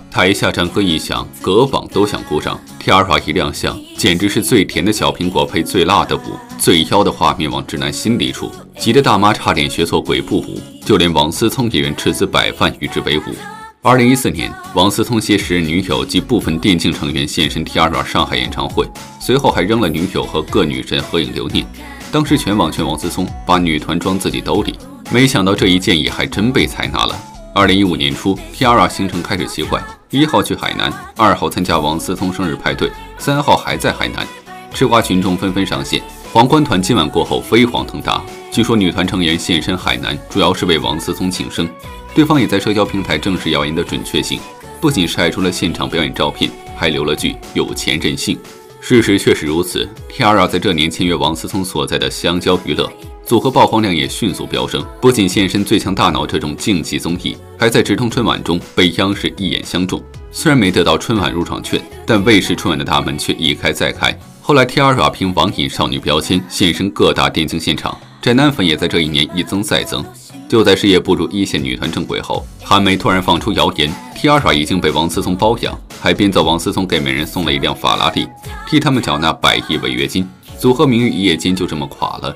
台下战歌一响，各榜都想鼓掌。T-ara 一亮相，简直是最甜的小苹果配最辣的舞，最妖的画面往直男心里杵，急得大妈差点学错鬼步舞，就连王思聪也愿斥资100万与之为伍。2014年，王思聪携时任女友及部分电竞成员现身 T-ara 上海演唱会，随后还扔了女友和各女神合影留念。当时全网劝王思聪把女团装自己兜里，没想到这一建议还真被采纳了。2015年初 ，T-ara 行程开始奇怪，1号去海南，2号参加王思聪生日派对，3号还在海南。吃瓜群众纷纷上线，皇冠团今晚过后飞黄腾达。据说女团成员现身海南，主要是为王思聪庆生。对方也在社交平台证实谣言的准确性，不仅晒出了现场表演照片，还留了句“有钱任性”。事实确实如此 ，T-ara 在这年签约王思聪所在的香蕉娱乐。组合曝光量也迅速飙升，不仅现身《最强大脑》这种竞技综艺，还在直通春晚中被央视一眼相中。虽然没得到春晚入场券，但卫视春晚的大门却一开再开。后来 T-ara 凭网瘾少女标签现身各大电竞现场，宅男粉也在这一年一增再增。就在事业步入一线女团正轨后，韩媒突然放出谣言 ，T-ara 已经被王思聪包养，还编造王思聪给美人送了一辆法拉利，替他们缴纳100亿违约金。组合名誉一夜间就这么垮了。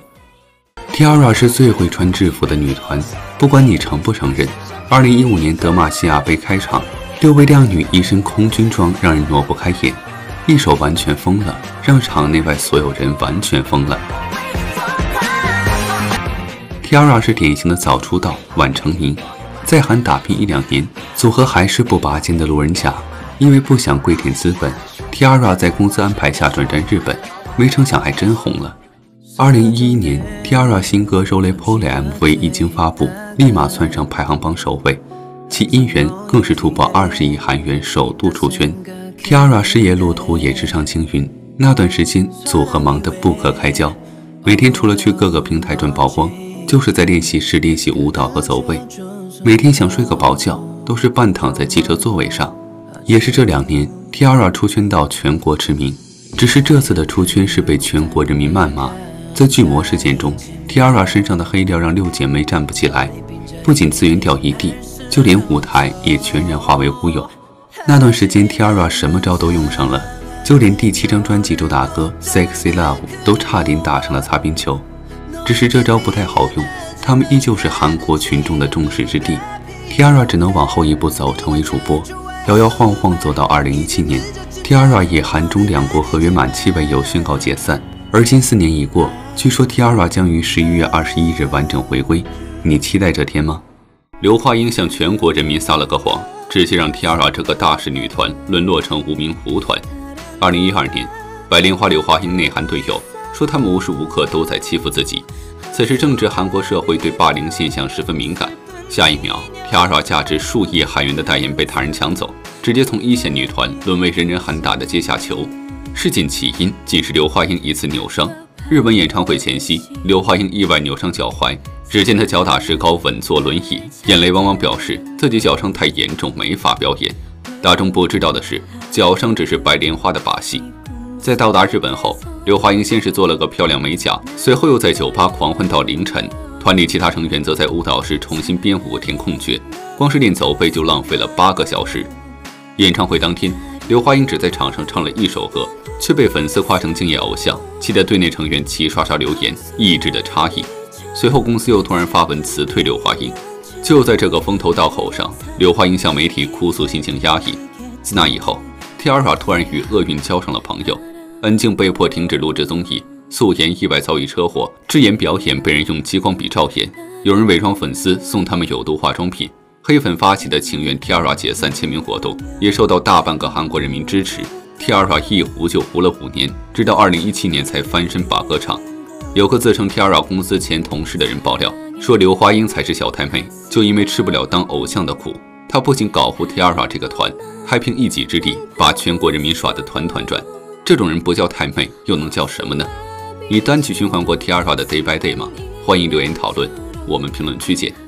T-ara 是最会穿制服的女团，不管你承不承认。2015年德玛西亚杯开场，6位靓女一身空军装，让人挪不开眼。一首完全疯了，让场内外所有人完全疯了。T-ara 是典型的早出道晚成名，在韩打拼1-2年，组合还是不拔尖的路人甲。因为不想跪舔资本 ，T-ara 在公司安排下转战日本，没成想还真红了。2011年 ，T-ara 新歌《Roly Poly》MV 一经发布，立马窜上排行榜首位，其音源更是突破20亿韩元，首度出圈。T-ara 事业路途也直上青云，那段时间组合忙得不可开交，每天除了去各个平台赚曝光，就是在练习室练习舞蹈和走位，每天想睡个饱觉都是半躺在汽车座位上。也是这2年 ，T-ara 出圈到全国驰名，只是这次的出圈是被全国人民谩骂。在巨魔事件中 ，T-ara 身上的黑料让6姐妹站不起来，不仅资源掉一地，就连舞台也全然化为乌有。那段时间 ，T-ara 什么招都用上了，就连第7张专辑主打歌《Sexy Love》都差点打上了擦边球。只是这招不太好用，他们依旧是韩国群众的众矢之的。T-ara 只能往后一步走，成为主播，摇摇晃晃走到2017年 ，T-ara 以韩中2国合约满期为由宣告解散。而今4年已过，据说 T-ara 将于11月21日完整回归，你期待这天吗？ 刘华英向全国人民撒了个谎，直接让 T-ara 这个大势女团沦落成无名糊团。2012年，白莲花刘华英内涵队友，说他们无时无刻都在欺负自己。此时正值韩国社会对霸凌现象十分敏感，下一秒 T-ara 价值数亿韩元的代言被他人抢走，直接从一线女团沦为人人喊打的阶下囚。事件起因仅是刘华英一次扭伤。日本演唱会前夕，刘华英意外扭伤脚踝，只见她脚踏石膏稳坐轮椅，眼泪汪汪表示自己脚伤太严重，没法表演。大众不知道的是，脚伤只是白莲花的把戏。在到达日本后，刘华英先是做了个漂亮美甲，随后又在酒吧狂欢到凌晨。团里其他成员则在舞蹈室重新编舞填空缺，光是练走背就浪费了8个小时。演唱会当天，刘华英只在场上唱了1首歌，却被粉丝夸成敬业偶像，气得队内成员齐刷刷留言意志的差异。随后公司又突然发文辞退刘华英。就在这个风头道口上，刘华英向媒体哭诉心情压抑。自那以后 ，T-ara 突然与厄运交上了朋友，恩静被迫停止录制综艺，素颜意外遭遇车祸，智妍表演被人用激光笔照演，有人伪装粉丝送他们有毒化妆品。黑粉发起的请愿 T-ara 解散签名活动也受到大半个韩国人民支持。T-ara 一糊就糊了5年，直到2017年才翻身把歌唱。有个自称 T-ara 公司前同事的人爆料说，刘华英才是小太妹，就因为吃不了当偶像的苦，她不仅搞糊 T-ara 这个团，还凭一己之力把全国人民耍得团团转。这种人不叫太妹，又能叫什么呢？你单曲循环过 T-ara 的 Day by Day 吗？欢迎留言讨论，我们评论区见。